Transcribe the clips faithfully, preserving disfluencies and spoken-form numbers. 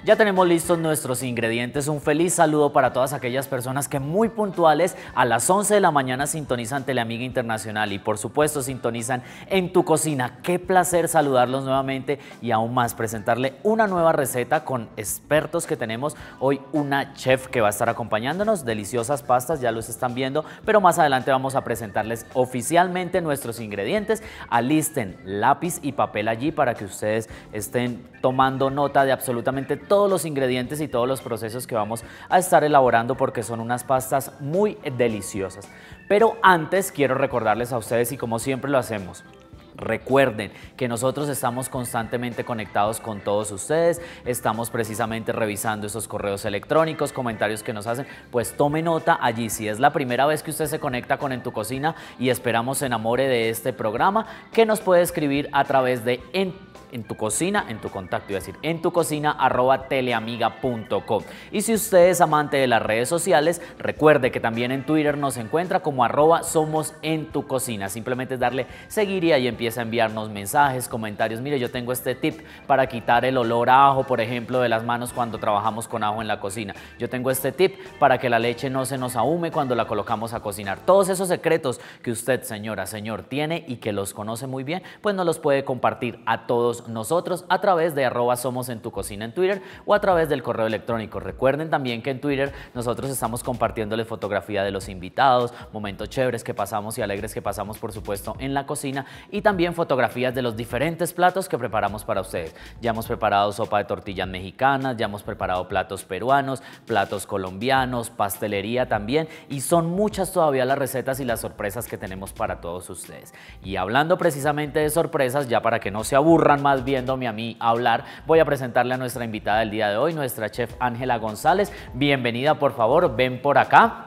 Ya tenemos listos nuestros ingredientes. Un feliz saludo para todas aquellas personas que muy puntuales a las once de la mañana sintonizan Teleamiga Internacional y por supuesto sintonizan En Tu Cocina. Qué placer saludarlos nuevamente y aún más presentarle una nueva receta con expertos que tenemos hoy. Una chef que va a estar acompañándonos, deliciosas pastas, ya los están viendo, pero más adelante vamos a presentarles oficialmente nuestros ingredientes. Alisten lápiz y papel allí para que ustedes estén tomando nota de absolutamente todos los ingredientes y todos los procesos que vamos a estar elaborando, porque son unas pastas muy deliciosas. Pero antes quiero recordarles a ustedes, y como siempre lo hacemos, recuerden que nosotros estamos constantemente conectados con todos ustedes, estamos precisamente revisando esos correos electrónicos, comentarios que nos hacen, pues tome nota allí. Si es la primera vez que usted se conecta con En Tu Cocina y esperamos se enamore de este programa, que nos puede escribir a través de en En Tu Cocina, en tu contacto, iba a decir, en tu cocina arroba teleamiga punto com. Y si usted es amante de las redes sociales, recuerde que también en Twitter nos encuentra como arroba somos en tu cocina. Simplemente es darle seguir y ahí empieza a enviarnos mensajes, comentarios. Mire, yo tengo este tip para quitar el olor a ajo, por ejemplo, de las manos cuando trabajamos con ajo en la cocina. Yo tengo este tip para que la leche no se nos ahume cuando la colocamos a cocinar. Todos esos secretos que usted, señora, señor, tiene y que los conoce muy bien, pues nos los puede compartir a todos nosotros a través de arroba somos en tu cocina en Twitter o a través del correo electrónico. Recuerden también que en Twitter nosotros estamos compartiéndoles fotografía de los invitados, momentos chéveres que pasamos y alegres que pasamos, por supuesto, en la cocina, y también fotografías de los diferentes platos que preparamos para ustedes. Ya hemos preparado sopa de tortillas mexicanas, ya hemos preparado platos peruanos, platos colombianos, pastelería también, y son muchas todavía las recetas y las sorpresas que tenemos para todos ustedes. Y hablando precisamente de sorpresas, ya para que no se aburran más viéndome a mí hablar, voy a presentarle a nuestra invitada del día de hoy, nuestra chef Ángela González. Bienvenida, por favor, ven por acá.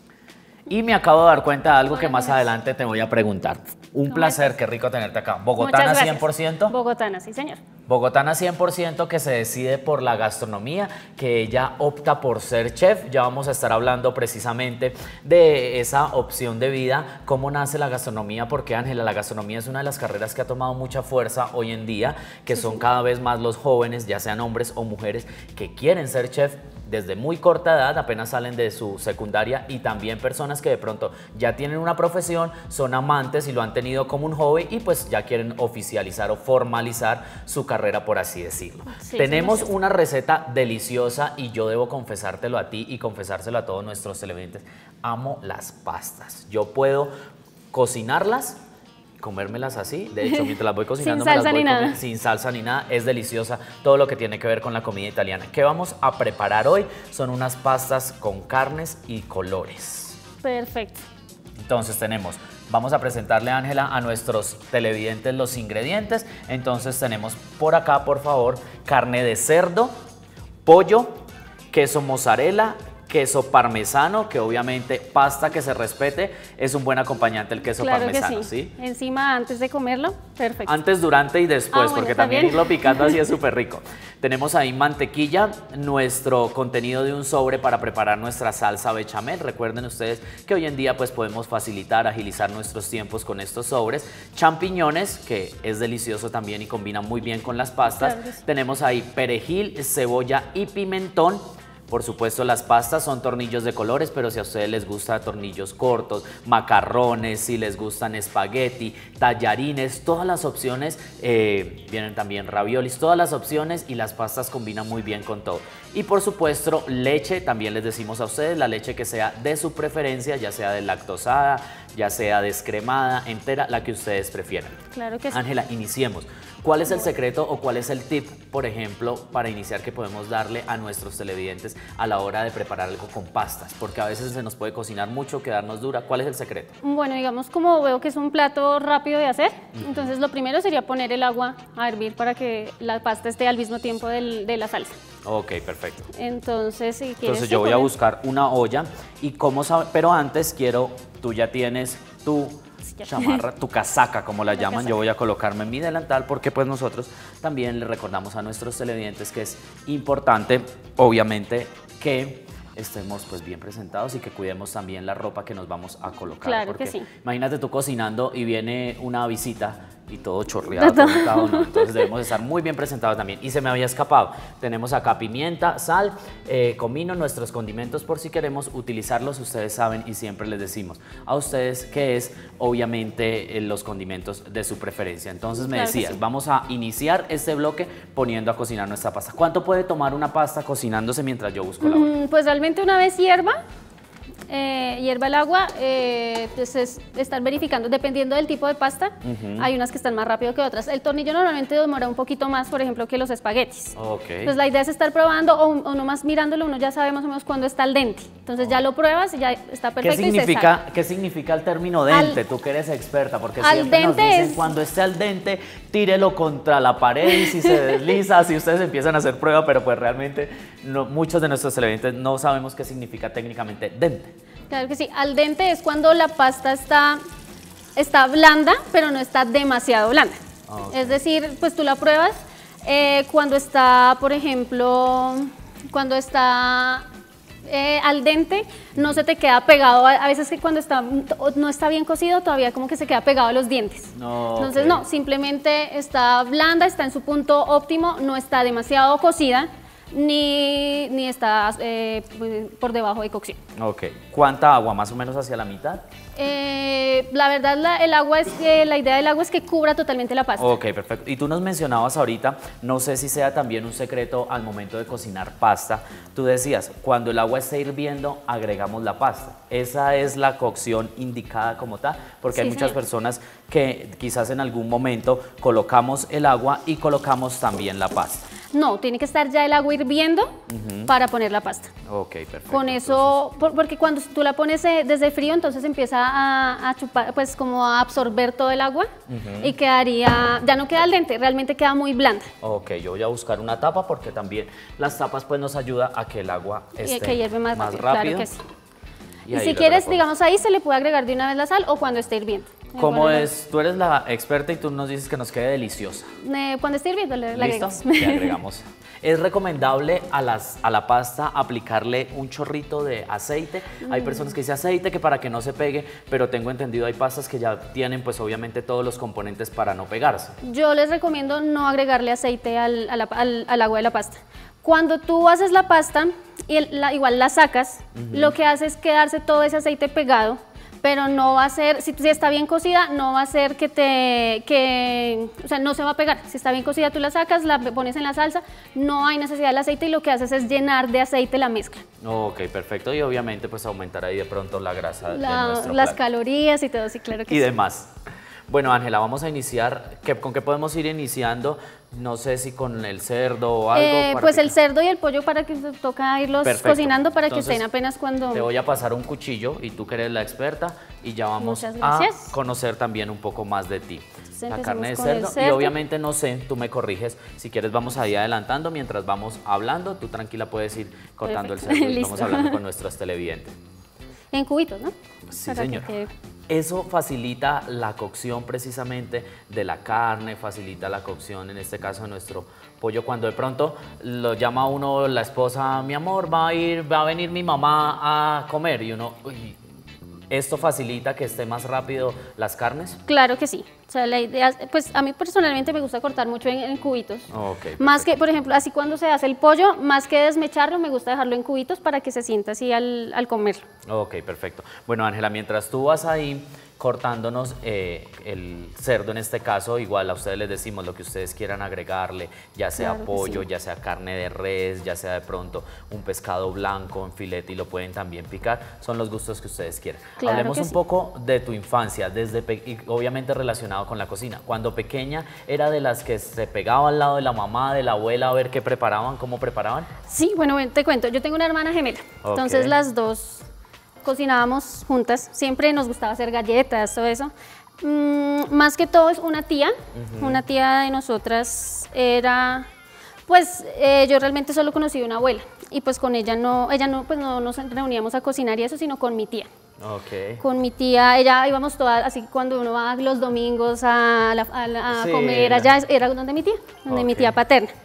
Y me acabo de dar cuenta de algo que más adelante te voy a preguntar. Un placer, qué rico tenerte acá. ¿Bogotana cien por ciento? Bogotana, sí señor. Bogotana cien por ciento, que se decide por la gastronomía, que ella opta por ser chef. Ya vamos a estar hablando precisamente de esa opción de vida, cómo nace la gastronomía, porque Ángela, la gastronomía es una de las carreras que ha tomado mucha fuerza hoy en día, que son cada vez más los jóvenes, ya sean hombres o mujeres, que quieren ser chef desde muy corta edad, apenas salen de su secundaria, y también personas que de pronto ya tienen una profesión, son amantes y lo han tenido como un hobby y pues ya quieren oficializar o formalizar su carrera, por así decirlo. Sí, Tenemos sí, una receta deliciosa y yo debo confesártelo a ti y confesárselo a todos nuestros televidentes. Amo las pastas. Yo puedo cocinarlas, comérmelas así, de hecho mientras las voy cocinando sin salsa me las voy ni nada. comiendo, sin salsa ni nada. Es deliciosa todo lo que tiene que ver con la comida italiana. ¿Qué vamos a preparar hoy? Son unas pastas con carnes y colores. Perfecto. Entonces tenemos, vamos a presentarle, Ángela, a nuestros televidentes los ingredientes. Entonces tenemos por acá, por favor, carne de cerdo, pollo, queso mozzarella, queso parmesano, que obviamente pasta que se respete es un buen acompañante el queso claro parmesano, que sí. ¿sí? Encima, antes de comerlo, perfecto. Antes, durante y después, ah, bueno, porque también bien. irlo picando así es súper rico. Tenemos ahí mantequilla, nuestro contenido de un sobre para preparar nuestra salsa bechamel. Recuerden ustedes que hoy en día pues podemos facilitar, agilizar nuestros tiempos con estos sobres. Champiñones, que es delicioso también y combina muy bien con las pastas. Claro que sí. Tenemos ahí perejil, cebolla y pimentón. Por supuesto, las pastas son tornillos de colores, pero si a ustedes les gusta tornillos cortos, macarrones, si les gustan espagueti, tallarines, todas las opciones, eh, vienen también raviolis, todas las opciones, y las pastas combinan muy bien con todo. Y por supuesto, leche, también les decimos a ustedes, la leche que sea de su preferencia, ya sea deslactosada, ya sea descremada, entera, la que ustedes prefieran. Claro que sí. Ángela, iniciemos. ¿Cuál es el secreto o cuál es el tip, por ejemplo, para iniciar, que podemos darle a nuestros televidentes a la hora de preparar algo con pastas? Porque a veces se nos puede cocinar mucho, quedarnos dura. ¿Cuál es el secreto? Bueno, digamos, como veo que es un plato rápido de hacer, uh-huh. entonces lo primero sería poner el agua a hervir para que la pasta esté al mismo tiempo del, de la salsa. Ok, perfecto. Entonces, si quieres... Entonces yo voy a buscar una olla y cómo sabe, pero antes quiero, tú ya tienes tu chamarra, tu casaca, como la, la llaman. Casaca. Yo voy a colocarme en mi delantal porque pues nosotros también le recordamos a nuestros televidentes que es importante, obviamente, que estemos pues bien presentados y que cuidemos también la ropa que nos vamos a colocar. Claro porque que sí. Imagínate tú cocinando y viene una visita y todo chorreado, todo untado, no. Entonces debemos estar muy bien presentados también. Y se me había escapado, tenemos acá pimienta, sal, eh, comino, nuestros condimentos por si queremos utilizarlos, ustedes saben y siempre les decimos a ustedes que es obviamente eh, los condimentos de su preferencia. Entonces me Claro que decías, sí. vamos a iniciar este bloque poniendo a cocinar nuestra pasta. ¿Cuánto puede tomar una pasta cocinándose mientras yo busco la olla? Mm, Pues realmente una vez hierva, eh, hierva el agua, eh, pues es estar verificando, dependiendo del tipo de pasta, hay unas que están más rápido que otras. El tornillo normalmente demora un poquito más, por ejemplo, que los espaguetis. Ok. Pues la idea es estar probando o, o nomás mirándolo, uno ya sabe más o menos cuándo está al dente. Entonces ya lo pruebas y ya está ¿Qué perfecto y se significa, sabe. ¿Qué significa el término dente? Al- Tú que eres experta, porque al siempre nos dente dicen es- cuando esté al dente, tírelo contra la pared y si se desliza, así ustedes empiezan a hacer prueba, pero pues realmente no, muchos de nuestros televidentes no sabemos qué significa técnicamente dente. Claro que sí, al dente es cuando la pasta está, está blanda, pero no está demasiado blanda. Ok. Es decir, pues tú la pruebas eh, cuando está, por ejemplo, cuando está eh, al dente, no se te queda pegado, a, a veces que cuando está, no está bien cocido, todavía como que se queda pegado a los dientes. No, Entonces ok. no, simplemente está blanda, está en su punto óptimo, no está demasiado cocida, ni, ni está eh, por debajo de cocción. Ok. ¿Cuánta agua? ¿Más o menos hacia la mitad? Eh, la verdad, la, el agua es que, la idea del agua es que cubra totalmente la pasta. Ok, perfecto. Y tú nos mencionabas ahorita, no sé si sea también un secreto al momento de cocinar pasta, tú decías, cuando el agua esté hirviendo, agregamos la pasta. Esa es la cocción indicada como tal, porque hay Sí, muchas señor. personas que quizás en algún momento colocamos el agua y colocamos también la pasta. No, tiene que estar ya el agua hirviendo para poner la pasta. Ok, perfecto. Con eso, por- porque cuando tú la pones eh, desde frío, entonces empieza a, a chupar, pues como a absorber todo el agua y quedaría, ya no queda al dente, realmente queda muy blanda. Ok, yo voy a buscar una tapa porque también las tapas pues nos ayuda a que el agua Y esté que hierve más, rápido, claro que sí. Y, ahí si lo quieres, colocamos. digamos ahí, se le puede agregar de una vez la sal o cuando esté hirviendo. ¿Cómo Cuando- es? Tú eres la experta y tú nos dices que nos quede deliciosa. eh, cuando esté hirviendo le, le ¿Listo? agregamos. Le agregamos. ¿Es recomendable a, las, a la pasta aplicarle un chorrito de aceite? Hay personas que dicen aceite que para que no se pegue, pero tengo entendido hay pastas que ya tienen pues obviamente todos los componentes para no pegarse. Yo les recomiendo no agregarle aceite al, a la- al- al agua de la pasta. Cuando tú haces la pasta y el- la- igual la sacas, lo que hace es quedarse todo ese aceite pegado, pero no va a ser, si, si está bien cocida, no va a ser que te, que, o sea, no se va a pegar. Si está bien cocida, tú la sacas, la pones en la salsa, no hay necesidad del aceite y lo que haces es llenar de aceite la mezcla. Ok, perfecto. Y obviamente pues aumentar ahí de pronto la grasa de La- nuestro las plato. calorías y todo, sí, claro que Y sí. demás. Bueno, Ángela, vamos a iniciar. ¿Qué- ¿Con qué podemos ir iniciando? No sé si con el cerdo o algo. Eh, para pues que- el cerdo y el pollo para que se toca irlos Perfecto. cocinando para Entonces, que estén apenas cuando... Te voy a pasar un cuchillo y tú que eres la experta y ya vamos Muchas a gracias. conocer también un poco más de ti. La empecemos carne de con el cerdo y cerdo. obviamente no sé, tú me corriges, si quieres vamos ahí adelantando mientras vamos hablando, tú tranquila puedes ir cortando Perfecto. el cerdo y vamos Listo. hablando con nuestros televidentes. En cubitos, ¿no? Sí, Para que señor. quede- Eso facilita la cocción precisamente de la carne, facilita la cocción, en este caso de nuestro pollo, cuando de pronto lo llama a uno la esposa, mi amor, va a ir, va a venir mi mamá a comer, y uno, uy, ¿esto facilita que esté más rápido las carnes? Claro que sí. O sea, la idea, pues a mí personalmente me gusta cortar mucho en, en cubitos. Ok, Más que, por ejemplo, así cuando se hace el pollo, más que desmecharlo, me gusta dejarlo en cubitos para que se sienta así al, al comerlo. Ok, perfecto. Bueno, Ángela, mientras tú vas ahí cortándonos eh, el cerdo en este caso, igual a ustedes les decimos lo que ustedes quieran agregarle, ya sea Claro que pollo, sí. ya sea carne de res, ya sea de pronto un pescado blanco en filete y lo pueden también picar, son los gustos que ustedes quieran. Claro Hablemos que un sí. poco de tu infancia, desde pe- y obviamente relacionado con la cocina. Cuando pequeña, ¿era de las que se pegaba al lado de la mamá, de la abuela a ver qué preparaban, cómo preparaban? Sí, bueno, ven, te cuento, yo tengo una hermana gemela, Ok. entonces las dos cocinábamos juntas, siempre nos gustaba hacer galletas, todo eso. Mm, más que todo es una tía, una tía de nosotras era, pues eh, yo realmente solo conocí una abuela y pues con ella no, ella no, pues no nos reuníamos a cocinar y eso, sino con mi tía. Ok. Con mi tía, ella íbamos todas, así cuando uno va los domingos a, la- a la- a Sí, comer la- allá, era donde mi tía, donde mi Ok. tía paterna.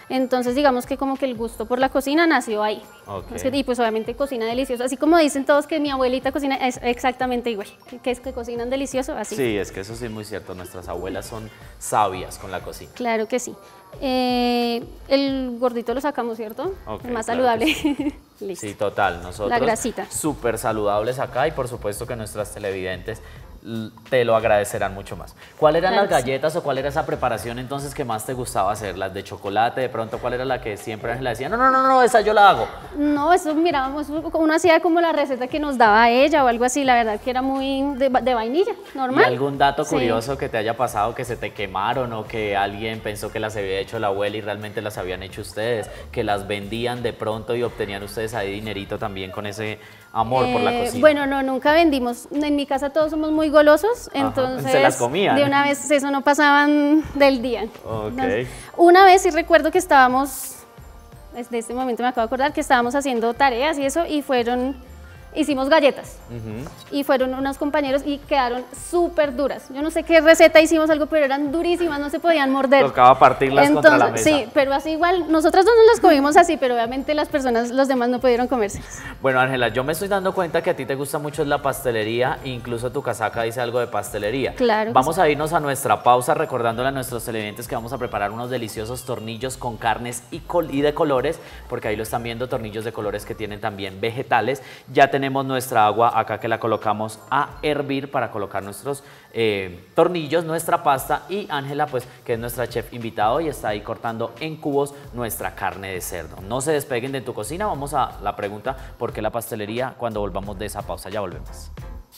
Entonces digamos que como que el gusto por la cocina nació ahí. Okay. Y pues obviamente cocina delicioso, así como dicen todos que mi abuelita cocina, es exactamente igual, que es que cocinan delicioso, así. Sí, es que eso sí es muy cierto, nuestras abuelas son sabias con la cocina. Claro que sí. Eh, el gordito lo sacamos, ¿cierto? Okay, el más claro saludable. Sí. Listo. Sí, total, nosotros la grasita. Súper saludables acá y por supuesto que nuestras televidentes te lo agradecerán mucho más. ¿Cuáles eran Claro, las galletas sí. o cuál era esa preparación entonces que más te gustaba hacer? ¿Las de chocolate? De pronto, ¿cuál era la que siempre Ángela decía? No, no, no, no, esa yo la hago. No, eso mirábamos, uno hacía como la receta que nos daba ella o algo así, la verdad que era muy de, de vainilla, normal. ¿Y algún dato sí. curioso que te haya pasado, que se te quemaron o que alguien pensó que las había hecho la abuela y realmente las habían hecho ustedes? Que las vendían de pronto y obtenían ustedes ahí dinerito también con ese amor eh, por la cocina. Bueno, no, nunca vendimos. En mi casa todos somos muy golosos, Ajá. entonces se las comían. De una vez eso no pasaban del día. Okay. Entonces, una vez sí recuerdo que estábamos, desde este momento me acabo de acordar que estábamos haciendo tareas y eso y fueron, hicimos galletas uh-huh. y fueron unos compañeros y quedaron súper duras. Yo no sé qué receta hicimos algo, pero eran durísimas, no se podían morder. Tocaba partirlas Entonces, contra la mesa. Sí, pero así igual, nosotras no nos las comimos así, pero obviamente las personas, los demás no pudieron comerse. Bueno, Ángela, yo me estoy dando cuenta que a ti te gusta mucho la pastelería, incluso tu casaca dice algo de pastelería. Claro. Vamos sí. a irnos a nuestra pausa recordándole a nuestros televidentes que vamos a preparar unos deliciosos tornillos con carnes y, col y de colores, porque ahí lo están viendo, tornillos de colores que tienen también vegetales. Ya tenemos nuestra agua acá que la colocamos a hervir para colocar nuestros eh, tornillos, nuestra pasta y Ángela, pues que es nuestra chef invitada y está ahí cortando en cubos nuestra carne de cerdo. No se despeguen de tu cocina, vamos a la pregunta ¿por qué la pastelería? Cuando volvamos de esa pausa, ya volvemos.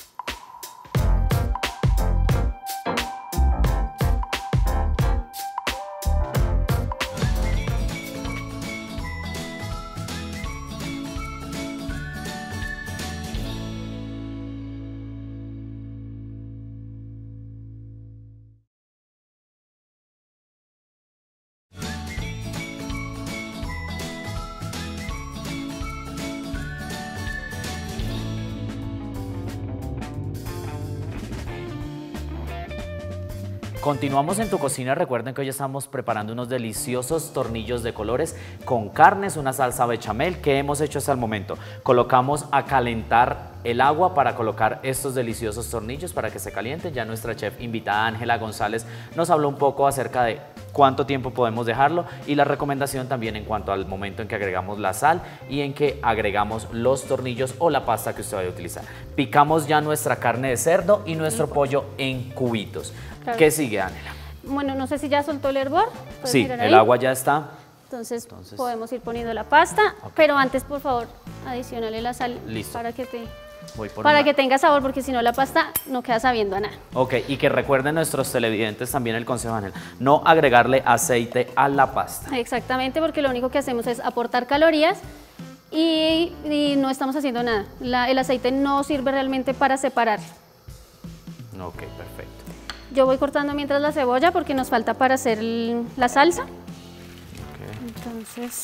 Continuamos en tu cocina, recuerden que hoy estamos preparando unos deliciosos tornillos de colores con carnes, una salsa bechamel. ¿Qué hemos hecho hasta el momento? Colocamos a calentar el agua para colocar estos deliciosos tornillos para que se calienten. Ya nuestra chef invitada Ángela González nos habló un poco acerca de cuánto tiempo podemos dejarlo y la recomendación también en cuanto al momento en que agregamos la sal y en que agregamos los tornillos o la pasta que usted vaya a utilizar. Picamos ya nuestra carne de cerdo y nuestro pollo en cubitos. Claro. ¿Qué sigue, Ángela? Bueno, no sé si ya soltó el hervor. Sí, el ahí? agua ya está. Entonces, Entonces podemos ir poniendo la pasta, okay. pero antes, por favor, adicionale la sal. Listo. Para que te... Voy por para una. que tenga sabor, porque si no la pasta no queda sabiendo a nada. Ok, y que recuerden nuestros televidentes también el consejo, Ángela, no agregarle aceite a la pasta. Exactamente, porque lo único que hacemos es aportar calorías y, y no estamos haciendo nada. La, el aceite no sirve realmente para separar. Ok, perfecto. Yo voy cortando mientras la cebolla porque nos falta para hacer el, la salsa. Okay. Entonces...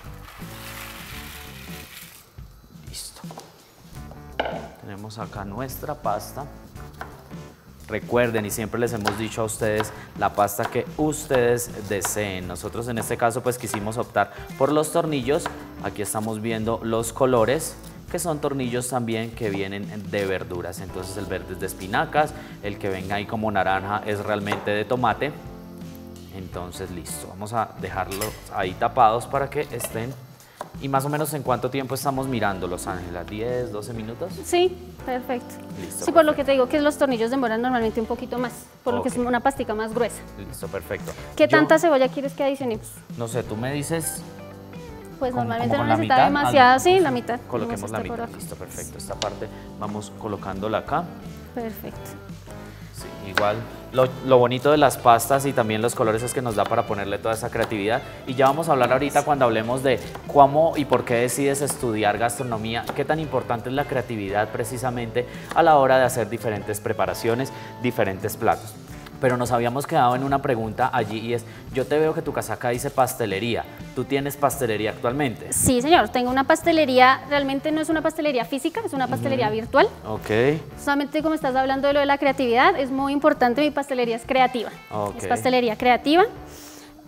Listo. Tenemos acá nuestra pasta. Recuerden, y siempre les hemos dicho a ustedes, la pasta que ustedes deseen. Nosotros en este caso pues quisimos optar por los tornillos. Aquí estamos viendo los colores, que son tornillos también que vienen de verduras. Entonces el verde es de espinacas, el que venga ahí como naranja es realmente de tomate. Entonces listo, vamos a dejarlos ahí tapados para que estén. ¿Y más o menos en cuánto tiempo estamos mirándolos, Ángela? ¿diez, doce minutos? Sí, perfecto. Listo, sí, perfecto. Por lo que te digo que los tornillos demoran normalmente un poquito más, por okay. lo que es una pastica más gruesa. Listo, perfecto. ¿Qué Yo, tanta cebolla quieres que adicionemos? No sé, tú me dices... Pues como, normalmente como no necesita demasiada, sí, la mitad. Coloquemos la mitad, listo, perfecto. Esta parte vamos colocándola acá. Perfecto. Sí, igual lo, lo bonito de las pastas y también los colores es que nos da para ponerle toda esa creatividad. Y ya vamos a hablar ahorita cuando hablemos de cómo y por qué decides estudiar gastronomía, qué tan importante es la creatividad precisamente a la hora de hacer diferentes preparaciones, diferentes platos. Pero nos habíamos quedado en una pregunta allí y es, yo te veo que tu casaca dice pastelería. ¿Tú tienes pastelería actualmente? Sí, señor. Tengo una pastelería, realmente no es una pastelería física, es una pastelería uh-huh. virtual. Ok. Solamente como estás hablando de lo de la creatividad, es muy importante, mi pastelería es creativa. Okay. Es pastelería creativa.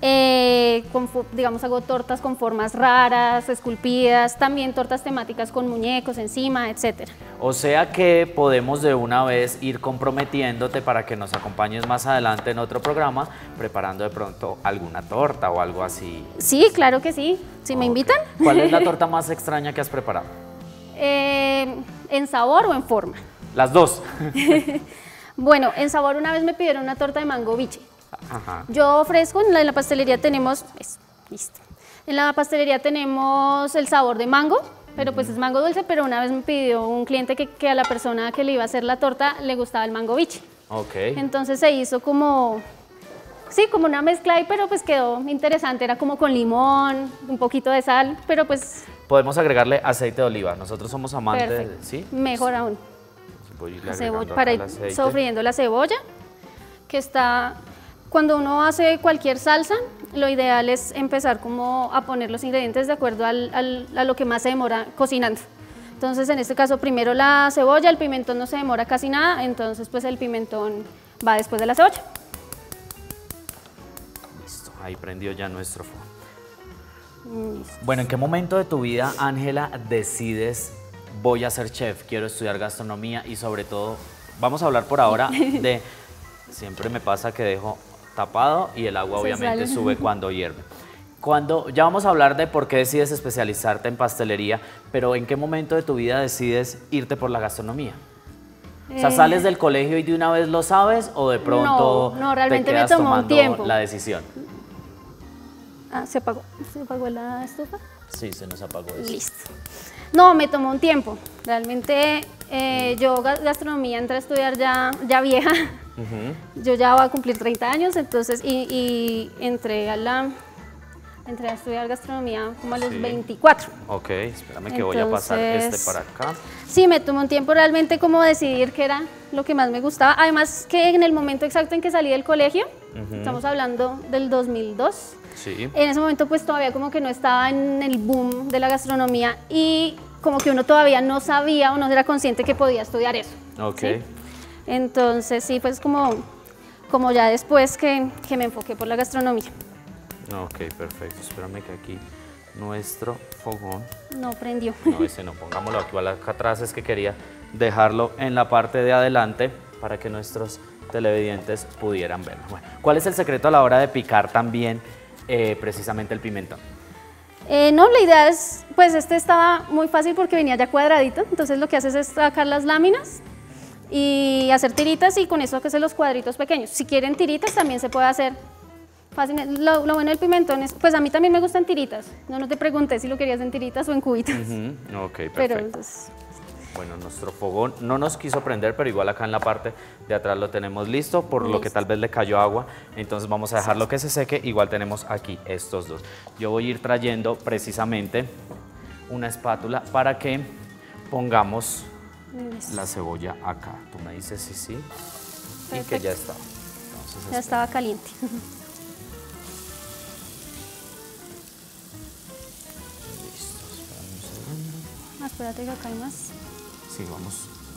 Eh, con, digamos, hago tortas con formas raras, esculpidas, también tortas temáticas con muñecos encima, etcétera. O sea que podemos de una vez ir comprometiéndote para que nos acompañes más adelante en otro programa, preparando de pronto alguna torta o algo así. Sí, claro que sí, si me Ok. invitan. ¿Cuál es la torta más extraña que has preparado? Eh, ¿en sabor o en forma? Las dos. Bueno, en sabor una vez me pidieron una torta de mango biche. Ajá. Yo ofrezco, en la, en la pastelería tenemos, eso, listo. En la pastelería tenemos el sabor de mango, pero pues es mango dulce, pero una vez me pidió un cliente que, que a la persona que le iba a hacer la torta le gustaba el mango biche. Ok. Entonces se hizo como, sí, como una mezcla ahí, pero pues quedó interesante, era como con limón, un poquito de sal, pero pues Podemos agregarle aceite de oliva. Nosotros somos amantes, perfecto, ¿sí? mejor aún. Voy a irle Cebo- agregando para acá ir el aceite. sofriendo la cebolla, que está, cuando uno hace cualquier salsa, lo ideal es empezar como a poner los ingredientes de acuerdo al, al- a lo que más se demora cocinando. Entonces, en este caso, primero la cebolla, el pimentón no se demora casi nada, entonces pues el pimentón va después de la cebolla. Listo, ahí prendió ya nuestro fuego. Mm, Bueno, ¿en qué momento de tu vida, Ángela, decides voy a ser chef, quiero estudiar gastronomía y sobre todo, vamos a hablar por ahora de, siempre me pasa que dejo tapado y el agua Se obviamente sale. sube cuando hierve. Cuando, ya vamos a hablar de por qué decides especializarte en pastelería, pero ¿en qué momento de tu vida decides irte por la gastronomía? O sea, Eh, ¿sales del colegio y de una vez lo sabes o de pronto No, no, realmente te me quedas tomó un tomando tiempo. la decisión? Ah, ¿se apagó? ¿Se apagó la estufa? Sí, se nos apagó eso. Listo. No, me tomó un tiempo. Realmente eh, yo ga- gastronomía entré a estudiar ya, ya vieja. Ujú. Yo ya voy a cumplir treinta años, entonces, y, y entré, a la, entré a estudiar gastronomía como a los Sí. veinticuatro. Ok, espérame que voy a pasar Entonces- este para acá. Sí, me tomó un tiempo realmente como decidir qué era lo que más me gustaba. Además que en el momento exacto en que salí del colegio, Ujú. estamos hablando del dos mil dos, Sí. en ese momento pues todavía como que no estaba en el boom de la gastronomía y como que uno todavía no sabía o no era consciente que podía estudiar eso. Ok. ¿sí? Entonces sí, pues como, como ya después que, que me enfoqué por la gastronomía. Ok, perfecto. Espérame que aquí nuestro fogón. No prendió. No, ese no, pongámoslo aquí acá atrás. Es que quería dejarlo en la parte de adelante para que nuestros televidentes pudieran verlo. Bueno, ¿cuál es el secreto a la hora de picar también eh, precisamente el pimentón? Eh, no, la idea es, pues este estaba muy fácil porque venía ya cuadradito, entonces lo que haces es sacar las láminas y hacer tiritas y con eso hacer los cuadritos pequeños. Si quieren tiritas también se puede hacer fácilmente. Lo, lo bueno del pimentón es, pues a mí también me gustan tiritas, no, no te pregunté si lo querías en tiritas o en cubitas, Ujú, ok, perfecto. pero entonces, Bueno, nuestro fogón no nos quiso prender, pero igual acá en la parte de atrás lo tenemos listo, por lo que Listo. tal vez le cayó agua. Entonces vamos a dejarlo que se seque. Igual tenemos aquí estos dos. Yo voy a ir trayendo precisamente una espátula para que pongamos listo. la cebolla acá. Tú me dices sí, sí, y que Perfecto. ya está. Entonces, Ya espera. estaba caliente. Listo, espérame un segundo. Ah, espérate que acá hay más, Sí, vamos.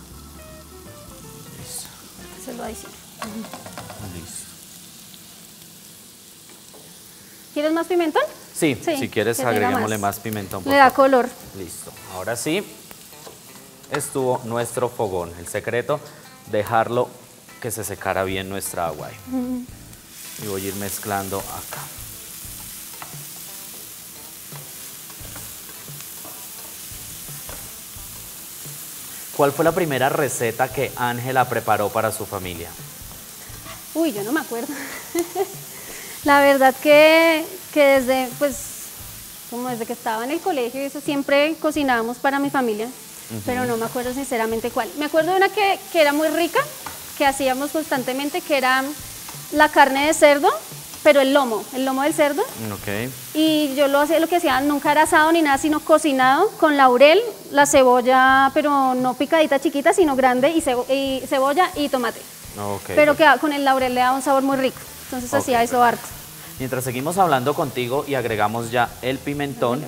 Listo, se lo adiciono. listo. ¿Quieres más pimentón? Sí, Sí, si quieres que tenga agreguémosle más. más pimentón. por Le da favor. color. Listo, ahora sí estuvo nuestro fogón. El secreto, dejarlo que se secara bien nuestra agua ahí. Y voy a ir mezclando acá. ¿Cuál fue la primera receta que Ángela preparó para su familia? Uy, yo no me acuerdo. La verdad que, que desde, pues, como desde que estaba en el colegio, eso siempre cocinábamos para mi familia, pero no me acuerdo sinceramente cuál. Me acuerdo de una que, que era muy rica, que hacíamos constantemente, que era la carne de cerdo, pero el lomo, el lomo del cerdo. Ok. Y yo lo hacía, lo que hacía nunca era asado ni nada, sino cocinado con laurel, la cebolla, pero no picadita chiquita, sino grande, y, cebo- y cebolla y tomate. Ok. Pero que con el laurel le da un sabor muy rico. Entonces Ok, hacía eso harto. Mientras seguimos hablando contigo y agregamos ya el pimentón,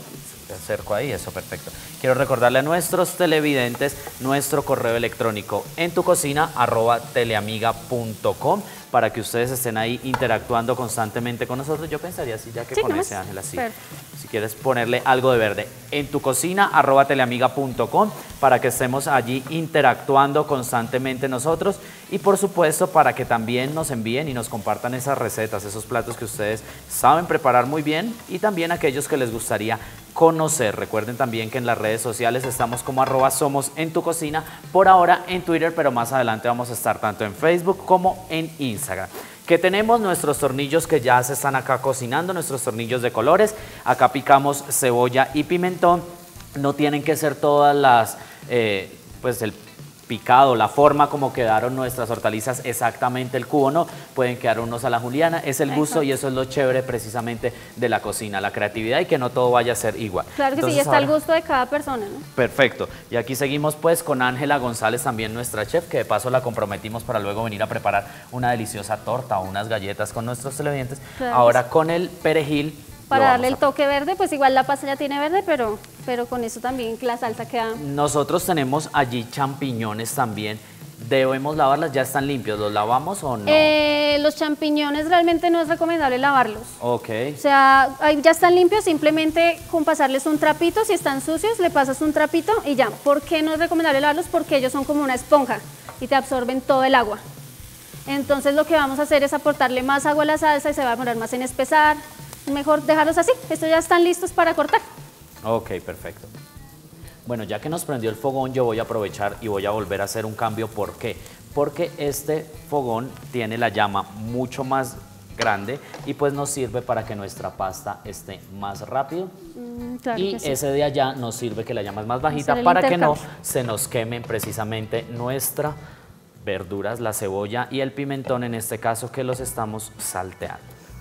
Te acerco ahí, eso, perfecto. Quiero recordarle a nuestros televidentes nuestro correo electrónico en tu cocina arroba teleamiga punto com para que ustedes estén ahí interactuando constantemente con nosotros. Yo pensaría así, ya que Sí, con no ese, más. Ángela, sí. Perfecto. Si quieres ponerle algo de verde en tu cocina arroba teleamiga punto com para que estemos allí interactuando constantemente nosotros y por supuesto para que también nos envíen y nos compartan esas recetas, esos platos que ustedes saben preparar muy bien y también aquellos que les gustaría conocer. Recuerden también que en las redes sociales estamos como arroba somos en tu cocina, por ahora en Twitter, pero más adelante vamos a estar tanto en Facebook como en Instagram. Que tenemos nuestros tornillos que ya se están acá cocinando, nuestros tornillos de colores. Acá picamos cebolla y pimentón. No tienen que ser todas las, eh, pues el picado, la forma como quedaron nuestras hortalizas, exactamente el cubo, no, pueden quedar unos a la juliana, es el gusto. Exacto. Y eso es lo chévere precisamente de la cocina, la creatividad y que no todo vaya a ser igual. Claro que Entonces, sí, está ahora, el gusto de cada persona, ¿no? Perfecto, y aquí seguimos pues con Ángela González, también nuestra chef, que de paso la comprometimos para luego venir a preparar una deliciosa torta o unas galletas con nuestros televidentes, claro. Ahora con el perejil. Para darle el toque verde, pues igual la pasta ya tiene verde, pero, pero con eso también la salsa queda... Nosotros tenemos allí champiñones también. ¿Debemos lavarlas? ¿Ya están limpios? ¿Los lavamos o no? Eh, los champiñones realmente no es recomendable lavarlos. Ok. O sea, ya están limpios, simplemente con pasarles un trapito, si están sucios le pasas un trapito y ya. ¿Por qué no es recomendable lavarlos? Porque ellos son como una esponja y te absorben todo el agua. Entonces lo que vamos a hacer es aportarle más agua a la salsa y se va a demorar más en espesar. Mejor dejarlos así, estos ya están listos para cortar. Ok, perfecto. Bueno, ya que nos prendió el fogón, yo voy a aprovechar y voy a volver a hacer un cambio. ¿Por qué? Porque este fogón tiene la llama mucho más grande y pues nos sirve para que nuestra pasta esté más rápido. Mm, claro y sí. Ese de allá nos sirve que la llama es más bajita para que no se nos quemen precisamente nuestras verduras, la cebolla y el pimentón, en este caso que los estamos salteando.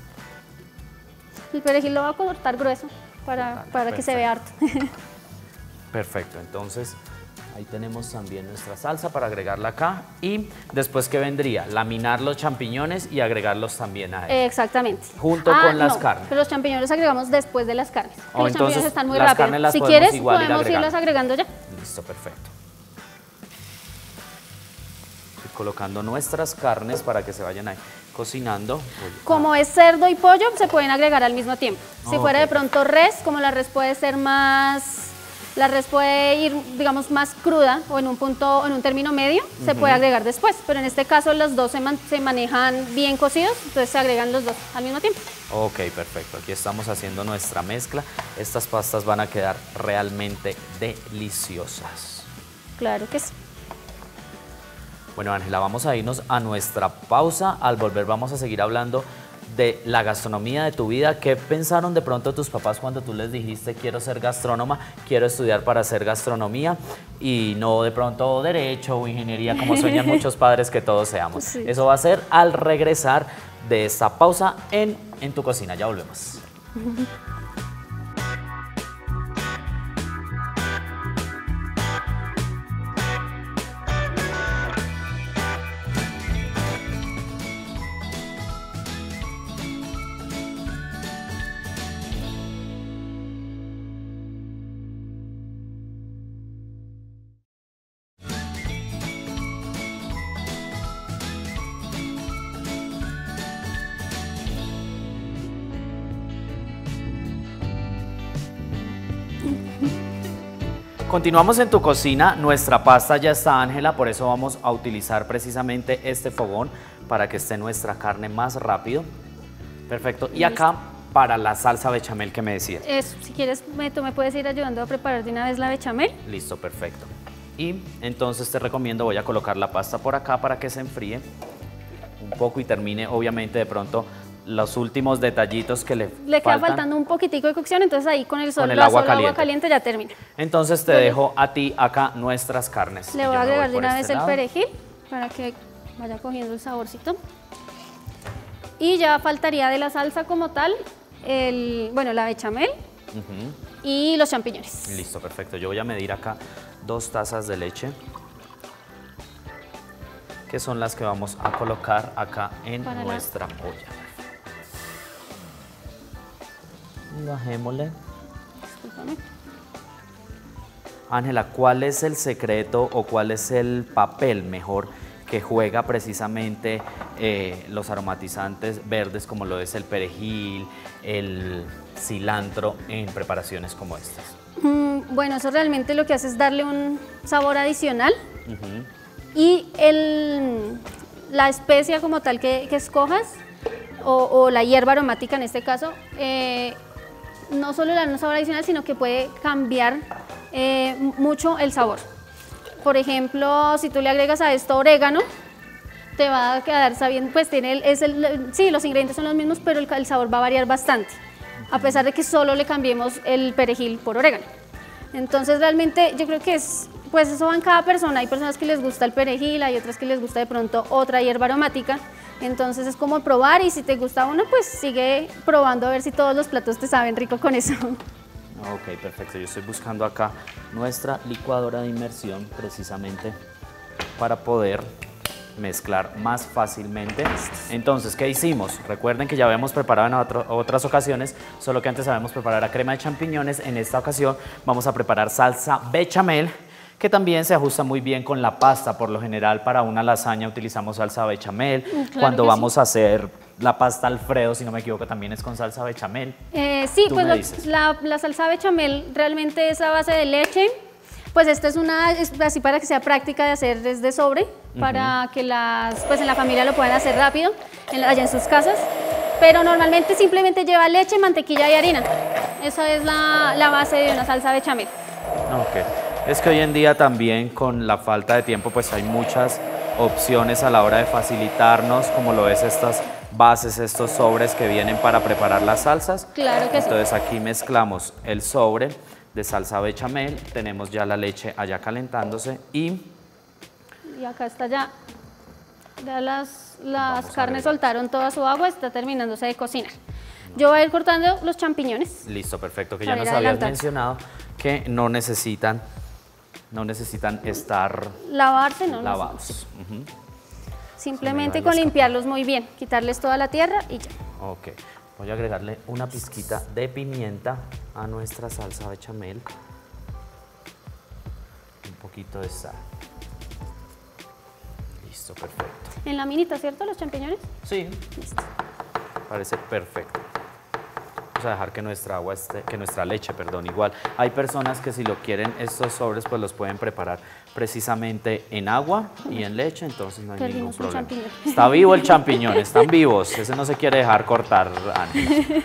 El perejil lo va a cortar grueso para, ah, para que se vea harto. Perfecto, entonces ahí tenemos también nuestra salsa para agregarla acá y después que vendría laminar los champiñones y agregarlos también a él. Exactamente. Junto ah, con las no, carnes. Pero los champiñones agregamos después de las carnes. Oh, los entonces, champiñones están muy las rápidos. Carnes las si podemos quieres igual podemos ir irlas agregando ya. Listo, perfecto. Estoy colocando nuestras carnes para que se vayan ahí cocinando. Como es cerdo y pollo, se pueden agregar al mismo tiempo. Si okay. fuera de pronto res, como la res puede ser más, la res puede ir, digamos, más cruda o en un punto, en un término medio, uh-huh. se puede agregar después. Pero en este caso los dos se, man, se manejan bien cocidos, entonces se agregan los dos al mismo tiempo. Ok, perfecto. Aquí estamos haciendo nuestra mezcla. Estas pastas van a quedar realmente deliciosas. Claro que sí. Bueno, Ángela, vamos a irnos a nuestra pausa. Al volver vamos a seguir hablando de la gastronomía de tu vida. ¿Qué pensaron de pronto tus papás cuando tú les dijiste quiero ser gastrónoma, quiero estudiar para hacer gastronomía y no de pronto derecho o ingeniería como sueñan muchos padres que todos seamos? Sí. Eso va a ser al regresar de esta pausa en En tu cocina. Ya volvemos. Continuamos en tu cocina, nuestra pasta ya está, Ángela, por eso vamos a utilizar precisamente este fogón para que esté nuestra carne más rápido. Perfecto, y acá para la salsa bechamel que me decías. Eso, si quieres, me, tú me puedes ir ayudando a preparar de una vez la bechamel. Listo, perfecto. Y entonces te recomiendo, voy a colocar la pasta por acá para que se enfríe un poco y termine, obviamente, de pronto los últimos detallitos que le, le queda faltan. faltando un poquitico de cocción, entonces ahí con el sol, con el agua, caliente. agua caliente ya termina. Entonces te Entonces, dejo a ti acá nuestras carnes. Le voy a agregar de una vez el perejil para que vaya cogiendo el saborcito. Y ya faltaría de la salsa como tal, el, bueno, la bechamel uh-huh. y los champiñones. Listo, perfecto. Yo voy a medir acá dos tazas de leche, que son las que vamos a colocar acá en para nuestra la... olla. Y bajémosle. Discúlpame. Ángela, ¿cuál es el secreto o cuál es el papel mejor que juega precisamente eh, los aromatizantes verdes como lo es el perejil, el cilantro en preparaciones como estas? Mm, bueno, eso realmente lo que hace es darle un sabor adicional. Uh-huh. Y el, la especia como tal que, que escojas, o, o la hierba aromática en este caso, eh, no solo le da un sabor adicional, sino que puede cambiar eh, mucho el sabor. Por ejemplo, si tú le agregas a esto orégano, te va a quedar sabiendo, pues tiene el, es el, sí, los ingredientes son los mismos, pero el, el sabor va a variar bastante, a pesar de que solo le cambiemos el perejil por orégano. Entonces realmente yo creo que es, pues eso va en cada persona. Hay personas que les gusta el perejil, hay otras que les gusta de pronto otra hierba aromática. Entonces es como probar, y si te gusta uno, pues sigue probando a ver si todos los platos te saben rico con eso. Ok, perfecto. Yo estoy buscando acá nuestra licuadora de inmersión precisamente para poder mezclar más fácilmente. Entonces, ¿qué hicimos? Recuerden que ya habíamos preparado en otro, otras ocasiones, solo que antes sabemos preparar la crema de champiñones. En esta ocasión vamos a preparar salsa bechamel, que también se ajusta muy bien con la pasta. Por lo general, para una lasaña utilizamos salsa bechamel. Claro, Cuando vamos sí. a hacer la pasta Alfredo, si no me equivoco, también es con salsa bechamel. Eh, sí, pues lo, la, la salsa bechamel realmente es a base de leche. Pues esta es una, es así para que sea práctica de hacer desde sobre, uh-huh. para que las, pues en la familia lo puedan hacer rápido, en, allá en sus casas. Pero normalmente simplemente lleva leche, mantequilla y harina. Esa es la, la base de una salsa bechamel. Ok. Es que hoy en día también con la falta de tiempo pues hay muchas opciones a la hora de facilitarnos, como lo es estas bases, estos sobres que vienen para preparar las salsas. Claro que sí. Entonces aquí mezclamos el sobre de salsa bechamel, tenemos ya la leche allá calentándose y... Y acá está ya, ya las, las carnes soltaron toda su agua, está terminándose de cocinar. Yo voy a ir cortando los champiñones. Listo, perfecto, que ya nos habías mencionado que no necesitan, no necesitan estar lavarse, no lavados. Uh-huh. Simplemente con limpiarlos muy bien, quitarles toda la tierra y ya. Ok, voy a agregarle una pizquita de pimienta a nuestra salsa bechamel, un poquito de sal. Listo, perfecto. En la minita, ¿cierto? Los champiñones. Sí. Listo. Parece perfecto. Vamos a dejar que nuestra agua esté, que nuestra leche, perdón, igual. Hay personas que si lo quieren estos sobres pues los pueden preparar precisamente en agua y en leche, entonces no hay Perdimos ningún problema. Champiñón. Está vivo el champiñón, están vivos, ese no se quiere dejar cortar, Ángela.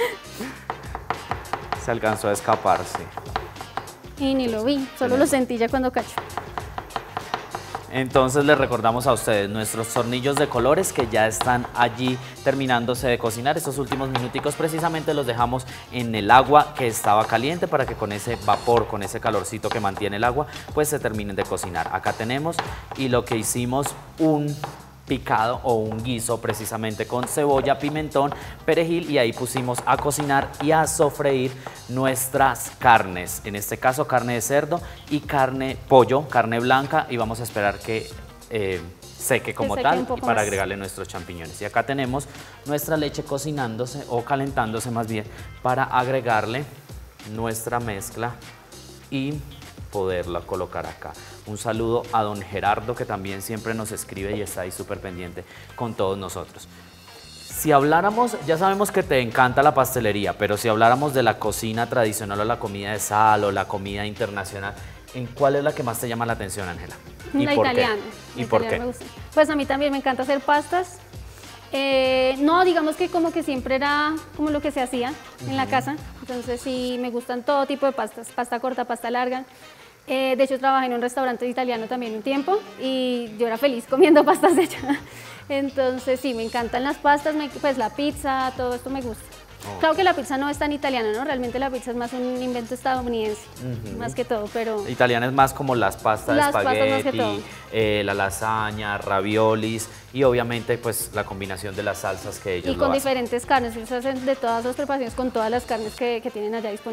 Se alcanzó a escapar, sí. Y ni lo vi, solo lo sentí ya cuando cacho. Entonces les recordamos a ustedes nuestros tornillos de colores que ya están allí terminándose de cocinar. Estos últimos minuticos precisamente los dejamos en el agua que estaba caliente para que con ese vapor, con ese calorcito que mantiene el agua, pues se terminen de cocinar. Acá tenemos y lo que hicimos un picado o un guiso precisamente con cebolla, pimentón, perejil y ahí pusimos a cocinar y a sofreír nuestras carnes, en este caso carne de cerdo y carne pollo, carne blanca, y vamos a esperar que eh, seque como que seque tal y para más. agregarle nuestros champiñones. Y acá tenemos nuestra leche cocinándose o calentándose más bien para agregarle nuestra mezcla y poderla colocar acá. Un saludo a don Gerardo, que también siempre nos escribe y está ahí súper pendiente con todos nosotros. Si habláramos, ya sabemos que te encanta la pastelería, pero si habláramos de la cocina tradicional o la comida de sal o la comida internacional, ¿en cuál es la que más te llama la atención, Ángela? ¿Y la por italiana. qué? ¿Y la por italiana qué? Me gusta. Pues a mí también me encanta hacer pastas. Eh, no, digamos que como que siempre era como lo que se hacía uh-huh. en la casa. Entonces sí, me gustan todo tipo de pastas, pasta corta, pasta larga. Eh, de hecho, trabajé en un restaurante italiano también un tiempo y yo era feliz comiendo pastas de allá. Entonces sí, me encantan las pastas, me, pues la pizza, todo esto me gusta. Oh. Claro que la pizza no es tan italiana, ¿no? Realmente la pizza es más un invento estadounidense, uh-huh. más que todo, pero... Italiana es más como las pastas las de espagueti, pastas más que todo. Eh, la lasaña, raviolis y obviamente pues la combinación de las salsas que ellos Y con lo diferentes carnes, ellos hacen de todas las preparaciones con todas las carnes que, que tienen allá disponibles.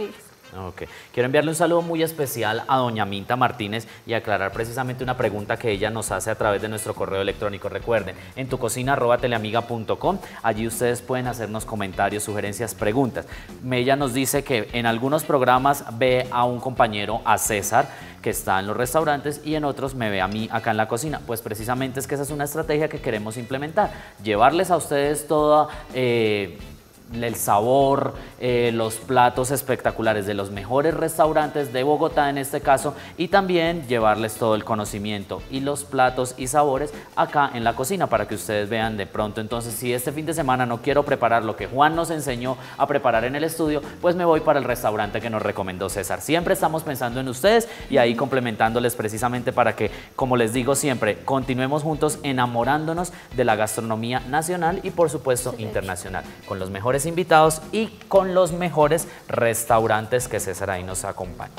Ok. Quiero enviarle un saludo muy especial a doña Minta Martínez y aclarar precisamente una pregunta que ella nos hace a través de nuestro correo electrónico. Recuerden, en tucocina arroba teleamiga punto com, allí ustedes pueden hacernos comentarios, sugerencias, preguntas. Ella nos dice que en algunos programas ve a un compañero, a César, que está en los restaurantes, y en otros me ve a mí acá en la cocina. Pues precisamente es que esa es una estrategia que queremos implementar, llevarles a ustedes toda... Eh, el sabor, eh, los platos espectaculares de los mejores restaurantes de Bogotá en este caso, y también llevarles todo el conocimiento y los platos y sabores acá en la cocina para que ustedes vean de pronto. Entonces, si este fin de semana no quiero preparar lo que Juan nos enseñó a preparar en el estudio, pues me voy para el restaurante que nos recomendó César. Siempre estamos pensando en ustedes y ahí complementándoles precisamente para que, como les digo siempre, continuemos juntos enamorándonos de la gastronomía nacional y por supuesto internacional, con los mejores invitados y con los mejores restaurantes que César ahí nos acompaña.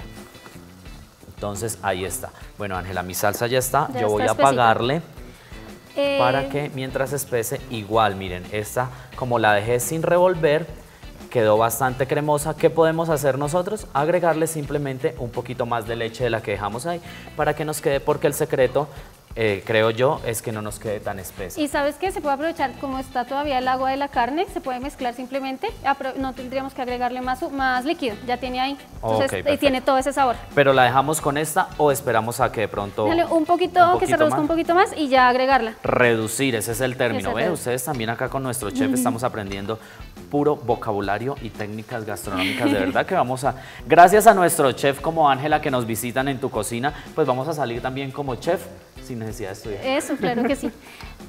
Entonces ahí está. Bueno, Ángela, mi salsa ya está. Ya Yo voy está a apagarle eh... para que mientras espese, igual, miren, esta como la dejé sin revolver, quedó bastante cremosa. ¿Qué podemos hacer nosotros? Agregarle simplemente un poquito más de leche de la que dejamos ahí para que nos quede, porque el secreto, Eh, creo yo, es que no nos quede tan espesa. Y sabes que se puede aprovechar, como está todavía el agua de la carne, se puede mezclar simplemente, no tendríamos que agregarle más, más líquido, ya tiene ahí, entonces okay, y tiene todo ese sabor. ¿Pero la dejamos con esta o esperamos a que de pronto... Dale un poquito, un poquito que se reduzca un poquito más y ya agregarla? Reducir, ese es el término. ¿Ve? Ustedes también acá con nuestro chef uh-huh. estamos aprendiendo puro vocabulario y técnicas gastronómicas, de verdad que vamos a... Gracias a nuestro chef como Ángela que nos visitan en tu cocina, pues vamos a salir también como chef sin necesidad de estudiar. Eso, claro que sí.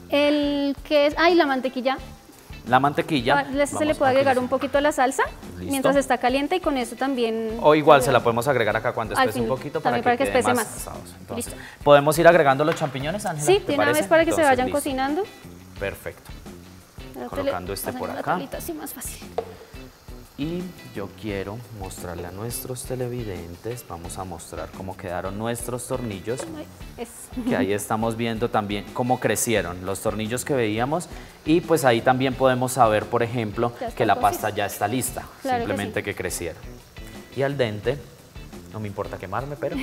El que es, ay, la mantequilla. La mantequilla. Se le puede agregar un poquito a la salsa. ¿Listo? Mientras está caliente y con eso también. O igual se la podemos agregar acá cuando espese un poquito para que, para que quede espese más. más. Entonces, listo. ¿Podemos ir agregando los champiñones, Ángela? Sí, de una parece? vez para que Entonces, se vayan listo. cocinando. Perfecto. Pero colocando este por acá. Así más fácil. Y yo quiero mostrarle a nuestros televidentes, vamos a mostrar cómo quedaron nuestros tornillos, Ay, es. que ahí estamos viendo también cómo crecieron los tornillos que veíamos, y pues ahí también podemos saber, por ejemplo, que la pasta ya está lista, claro simplemente que, sí. que crecieron. Y al dente, no me importa quemarme, pero...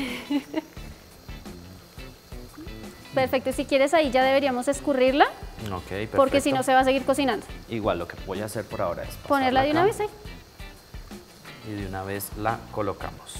Perfecto, si quieres ahí ya deberíamos escurrirla, okay, porque si no se va a seguir cocinando. Igual lo que voy a hacer por ahora es ponerla de una vez ahí. Y de una vez la colocamos.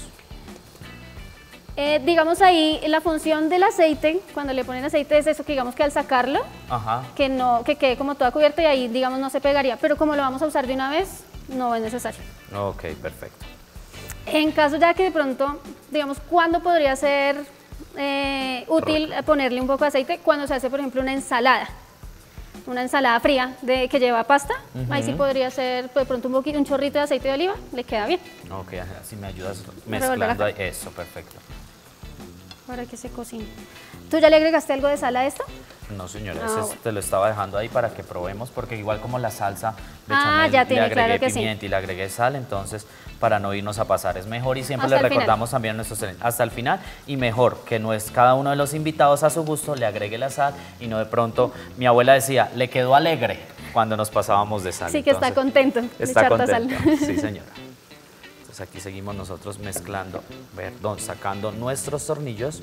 Eh, digamos ahí, la función del aceite, cuando le ponen aceite es eso, que digamos que al sacarlo, Ajá. que no que quede como toda cubierta y ahí digamos no se pegaría, pero como lo vamos a usar de una vez, no es necesario. Ok, perfecto. En caso ya que de pronto, digamos, ¿cuándo podría ser eh, útil ponerle un poco de aceite? Cuando se hace, por ejemplo, una ensalada. Una ensalada fría de, que lleva pasta, uh-huh. ahí sí podría ser de pronto un poquito, un chorrito de aceite de oliva, le queda bien. Ok, así me ayudas mezclando ahí. Eso, perfecto. Para que se cocine. ¿Tú ya le agregaste algo de sal a esto? No, señora, ah, ese bueno. te lo estaba dejando ahí para que probemos, porque igual como la salsa bechamel, ah, ya tiene, le agregué claro que pimienta sí. y le agregué sal, entonces para no irnos a pasar es mejor, y siempre hasta le recordamos también a nuestros hasta el final, y mejor que no es cada uno de los invitados a su gusto le agregue la sal y no de pronto, mi abuela decía, le quedó alegre cuando nos pasábamos de sal. Sí, que entonces, está contento. Está contento, sal. Sí, señora. Entonces aquí seguimos nosotros mezclando, perdón, sacando nuestros tornillos.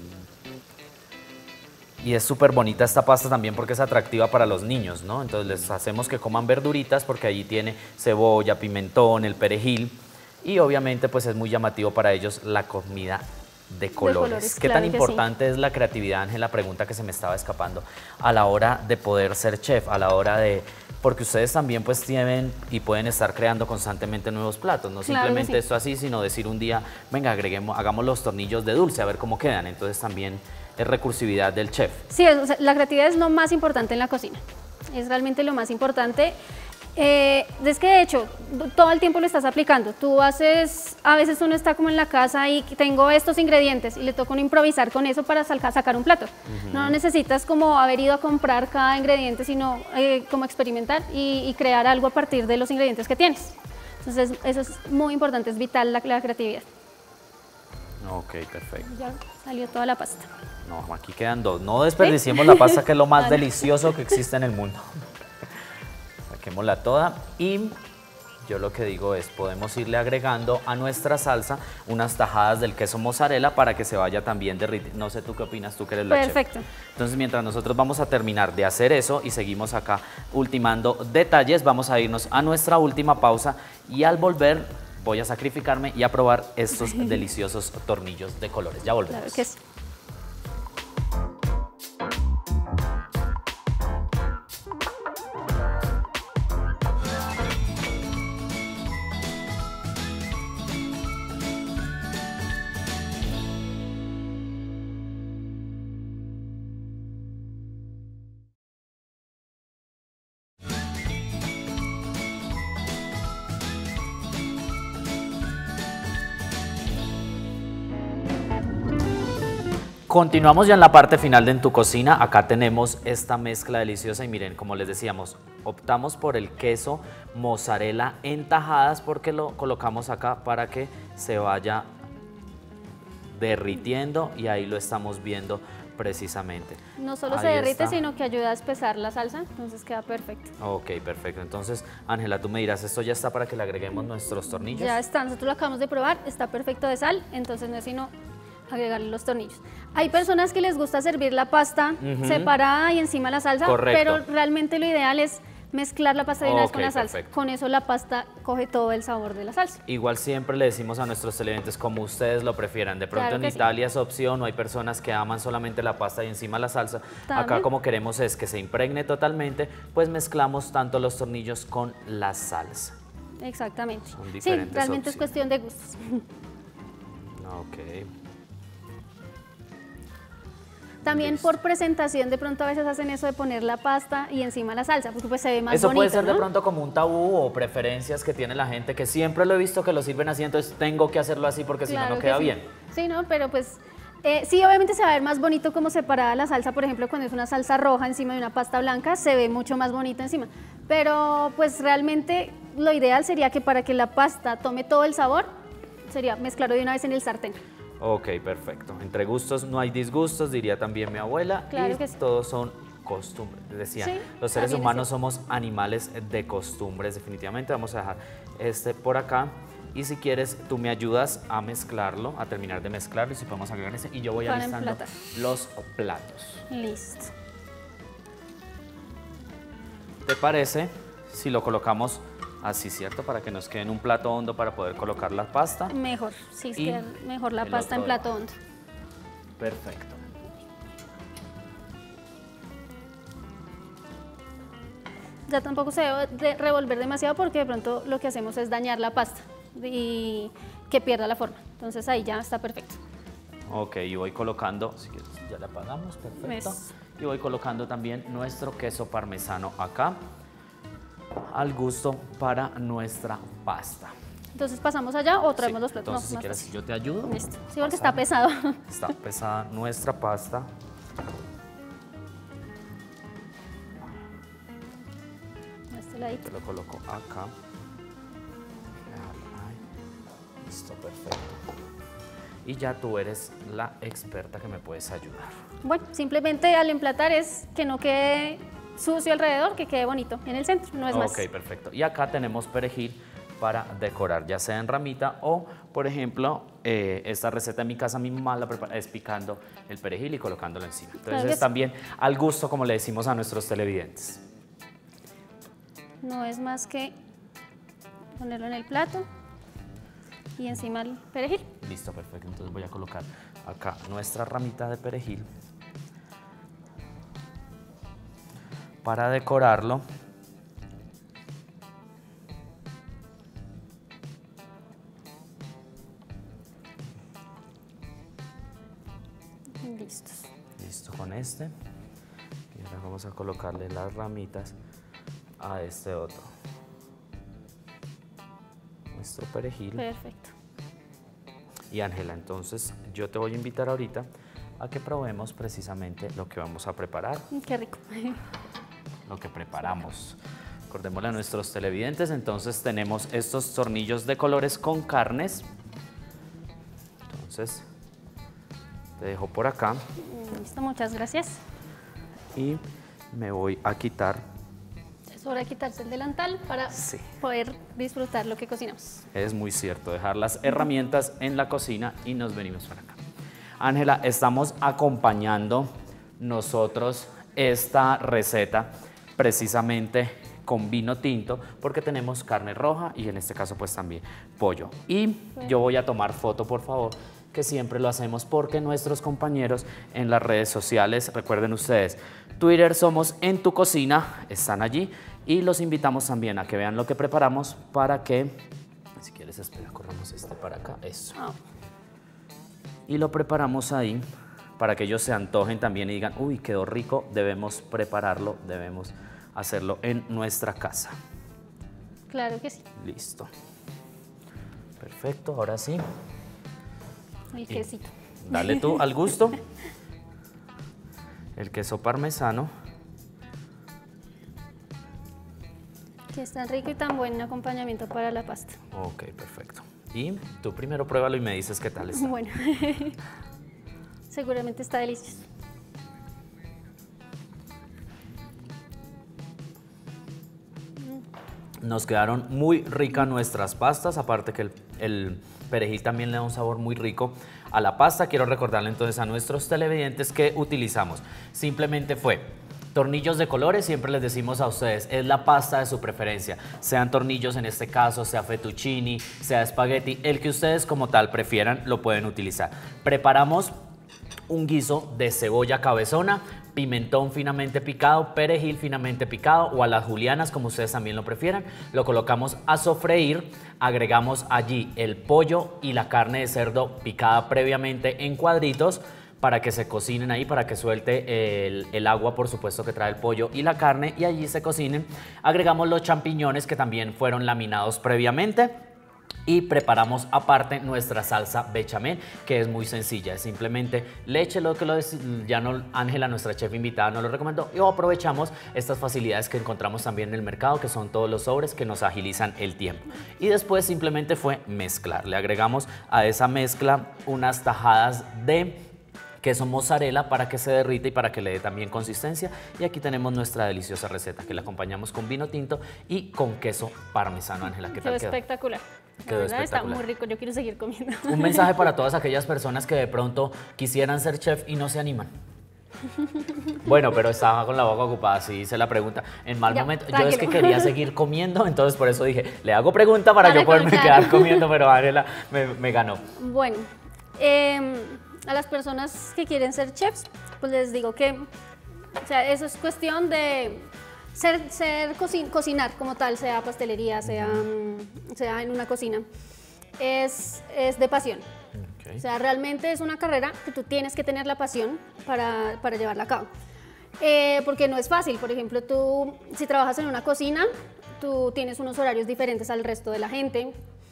Y es súper bonita esta pasta también porque es atractiva para los niños, ¿no? Entonces les hacemos que coman verduritas porque allí tiene cebolla, pimentón, el perejil, y obviamente pues es muy llamativo para ellos la comida de colores. De colores ¿Qué claro tan importante sí. es la creatividad, Ángela? Pregunta que se me estaba escapando, a la hora de poder ser chef, a la hora de... Porque ustedes también pues tienen y pueden estar creando constantemente nuevos platos, no claro simplemente sí. esto así, sino decir un día, venga, agreguemos, hagamos los tornillos de dulce, a ver cómo quedan. Entonces también es recursividad del chef. Sí, o sea, la creatividad es lo más importante en la cocina, es realmente lo más importante. Eh, es que de hecho, todo el tiempo lo estás aplicando. Tú haces, a veces uno está como en la casa y tengo estos ingredientes y le toca uno improvisar con eso para sacar un plato. Uh-huh. No necesitas como haber ido a comprar cada ingrediente, sino eh, como experimentar y, y crear algo a partir de los ingredientes que tienes. Entonces eso es muy importante, es vital la, la creatividad. Ok, perfecto. Ya salió toda la pasta. No, aquí quedan dos. No desperdiciemos ¿Sí? la pasta, que es lo más vale. delicioso que existe en el mundo. Saquémosla toda y yo lo que digo es, podemos irle agregando a nuestra salsa unas tajadas del queso mozzarella para que se vaya también derritiendo. No sé tú qué opinas, tú que eres la chef. Perfecto. Entonces, mientras nosotros vamos a terminar de hacer eso y seguimos acá ultimando detalles, vamos a irnos a nuestra última pausa y al volver voy a sacrificarme y a probar estos deliciosos tornillos de colores. Ya volvemos. Claro que sí. Continuamos ya en la parte final de En tu Cocina. Acá tenemos esta mezcla deliciosa y miren, como les decíamos, optamos por el queso mozzarella en tajadas porque lo colocamos acá para que se vaya derritiendo y ahí lo estamos viendo precisamente. No solo Ahí se derrite, está. sino que ayuda a espesar la salsa, entonces queda perfecto. Ok, perfecto. Entonces, Ángela, tú me dirás, ¿esto ya está para que le agreguemos nuestros tornillos? Ya está, nosotros lo acabamos de probar, está perfecto de sal, entonces no es sino agregarle los tornillos. Hay personas que les gusta servir la pasta Ujú. separada y encima la salsa, Correcto. pero realmente lo ideal es mezclar la pasta de una vez Ok, con la salsa. perfecto. Con eso la pasta coge todo el sabor de la salsa. Igual siempre le decimos a nuestros televidentes como ustedes lo prefieran. De pronto Claro en que sí. Italia es opción, o hay personas que aman solamente la pasta y encima la salsa. Acá También. como queremos es que se impregne totalmente, pues mezclamos tanto los tornillos con la salsa. Exactamente. Son Sí, diferentes realmente es opciones. cuestión de gustos. Ok. También Listo. por presentación de pronto a veces hacen eso de poner la pasta y encima la salsa, porque pues se ve más Eso bonito, puede ser de ¿no? pronto como un tabú o preferencias que tiene la gente, que siempre lo he visto que lo sirven así, entonces tengo que hacerlo así porque si no, Claro no que queda sí. bien. Sí, ¿no? Pero pues eh, sí, obviamente se va a ver más bonito como separada la salsa, por ejemplo, cuando es una salsa roja encima de una pasta blanca, se ve mucho más bonito encima. Pero pues realmente lo ideal sería que para que la pasta tome todo el sabor, sería mezclarlo de una vez en el sartén. Ok, perfecto. Entre gustos no hay disgustos, diría también mi abuela. Claro y que sí. todos son costumbres. Decían, Sí, los seres también es humanos somos animales de costumbres, definitivamente. Vamos a dejar este por acá. Y si quieres, tú me ayudas a mezclarlo, a terminar de mezclarlo, y si podemos agregar ese. Y yo voy Para alistando emplatar. los platos. Listo. ¿Te parece si lo colocamos así, cierto? Para que nos quede en un plato hondo para poder colocar la pasta. Mejor, sí, Y queda mejor la el pasta en otro plato debajo. hondo. Perfecto. Ya tampoco se debe de revolver demasiado porque de pronto lo que hacemos es dañar la pasta y que pierda la forma. Entonces ahí ya está perfecto. Ok, y voy colocando, si quieres, ya la apagamos, perfecto. Eso. Y voy colocando también nuestro queso parmesano acá, al gusto para nuestra pasta. Entonces pasamos allá o traemos Sí, los platos. entonces, No, si más quieres, fácil. yo te ayudo. Listo. Sí, porque está Pasar. pesado. Está pesada nuestra pasta. A este ladito. Te lo coloco acá. Ahí. Listo, perfecto. Y ya tú eres la experta que me puedes ayudar. Bueno, simplemente al emplatar es que no quede sucio alrededor, que quede bonito en el centro, no es más. Ok, perfecto. Y acá tenemos perejil para decorar, ya sea en ramita o, por ejemplo, eh, esta receta en mi casa mi mamá la prepara es picando el perejil y colocándolo encima. Entonces Claro que es sí. también al gusto, como le decimos a nuestros televidentes. No es más que ponerlo en el plato y encima el perejil. Listo, perfecto. Entonces voy a colocar acá nuestra ramita de perejil para decorarlo. Listos. Listo con este. Y ahora vamos a colocarle las ramitas a este otro. Nuestro perejil. Perfecto. Y Ángela, entonces yo te voy a invitar ahorita a que probemos precisamente lo que vamos a preparar, Qué rico. lo que preparamos. Recordémosle a nuestros televidentes, entonces tenemos estos tornillos de colores con carnes. Entonces, te dejo por acá Listo, muchas gracias. y me voy a quitar Solo hay que quitarse el delantal para Sí. poder disfrutar lo que cocinamos. Es muy cierto, dejar las herramientas en la cocina y nos venimos para acá. Ángela, estamos acompañando nosotros esta receta precisamente con vino tinto porque tenemos carne roja y en este caso pues también pollo. Y yo voy a tomar foto, por favor, que siempre lo hacemos porque nuestros compañeros en las redes sociales, recuerden ustedes, Twitter somos En Tu Cocina, están allí y los invitamos también a que vean lo que preparamos para que, si quieres espera, corramos este para acá, eso. Oh. Y lo preparamos ahí para que ellos se antojen también y digan, uy, quedó rico, debemos prepararlo, debemos hacerlo en nuestra casa. Claro que sí. Listo. Perfecto, ahora sí. El quesito. Dale tú al gusto. El queso parmesano. Que es tan rico y tan buen acompañamiento para la pasta. Ok, perfecto. Y tú primero pruébalo y me dices qué tal está. Bueno, seguramente está delicioso. Nos quedaron muy ricas nuestras pastas, aparte que el, el perejil también le da un sabor muy rico a la pasta. Quiero recordarle entonces a nuestros televidentes que utilizamos. Simplemente fue tornillos de colores, siempre les decimos a ustedes, es la pasta de su preferencia. Sean tornillos en este caso, sea fettuccini, sea espagueti, el que ustedes como tal prefieran lo pueden utilizar. Preparamos un guiso de cebolla cabezona, pimentón finamente picado, perejil finamente picado o a las julianas, como ustedes también lo prefieran. Lo colocamos a sofreír, agregamos allí el pollo y la carne de cerdo picada previamente en cuadritos para que se cocinen ahí, para que suelte el, el agua, por supuesto, que trae el pollo y la carne, y allí se cocinen. Agregamos los champiñones que también fueron laminados previamente. Y preparamos aparte nuestra salsa bechamel, que es muy sencilla, es simplemente leche, lo que lo ya no Ángela, nuestra chef invitada, nos lo recomendó, y aprovechamos estas facilidades que encontramos también en el mercado, que son todos los sobres que nos agilizan el tiempo. Y después simplemente fue mezclar, le agregamos a esa mezcla unas tajadas de queso mozzarella para que se derrita y para que le dé también consistencia. Y aquí tenemos nuestra deliciosa receta que la acompañamos con vino tinto y con queso parmesano. Ángela, ¿qué Quedó tal quedó? espectacular. Quedó La verdad espectacular. está muy rico, yo quiero seguir comiendo. Un mensaje para todas aquellas personas que de pronto quisieran ser chef y no se animan. Bueno, pero estaba con la boca ocupada, sí hice la pregunta en mal Ya, momento. Yo tranquilo. es que quería seguir comiendo, entonces por eso dije, le hago pregunta para, Para yo poderme contar. quedar comiendo, pero Ángela me, me ganó. Bueno, eh, a las personas que quieren ser chefs, pues les digo que, o sea, eso es cuestión de ser, ser cocin cocinar como tal, sea pastelería, sea, sea en una cocina, es, es de pasión. Okay. O sea, realmente es una carrera que tú tienes que tener la pasión para, para llevarla a cabo. Eh, porque no es fácil. Por ejemplo, tú, si trabajas en una cocina, tú tienes unos horarios diferentes al resto de la gente.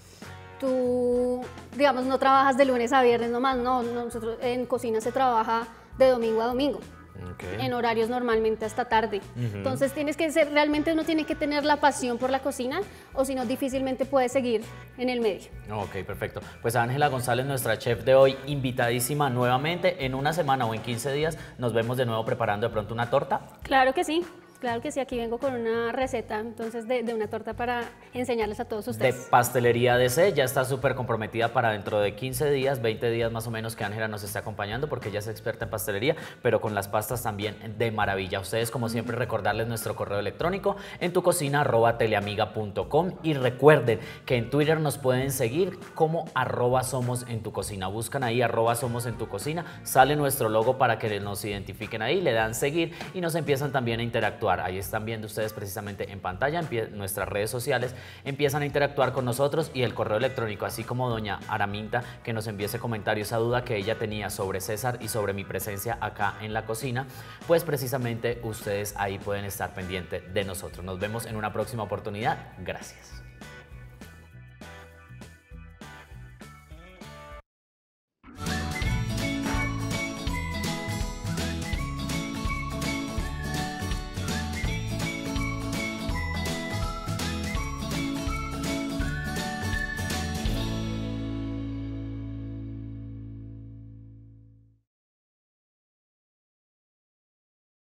Tú, digamos, no trabajas de lunes a viernes nomás, no. Nosotros en cocina se trabaja de domingo a domingo. Okay. En horarios normalmente hasta tarde. Uh-huh. Entonces tienes que ser, realmente uno tiene que tener la pasión por la cocina, o si no difícilmente puede seguir en el medio. Ok, perfecto. Pues Ángela González, nuestra chef de hoy, invitadísima nuevamente. En una semana o en quince días nos vemos de nuevo preparando de pronto una torta. Claro que sí. Claro que sí, aquí vengo con una receta entonces de, de una torta para enseñarles a todos ustedes. De Pastelería D C, ya está súper comprometida para dentro de quince días, veinte días más o menos que Ángela nos esté acompañando porque ella es experta en pastelería, pero con las pastas también de maravilla. Ustedes, como siempre, recordarles nuestro correo electrónico en tu cocina arroba teleamiga punto com, y recuerden que en Twitter nos pueden seguir como arroba somos en tu cocina. Buscan ahí arroba somos en tu cocina, sale nuestro logo para que nos identifiquen ahí, le dan seguir y nos empiezan también a interactuar. Ahí están viendo ustedes precisamente en pantalla, en nuestras redes sociales, empiezan a interactuar con nosotros, y el correo electrónico, así como doña Araminta, que nos envíe ese comentario, esa duda que ella tenía sobre César y sobre mi presencia acá en la cocina, pues precisamente ustedes ahí pueden estar pendientes de nosotros. Nos vemos en una próxima oportunidad. Gracias.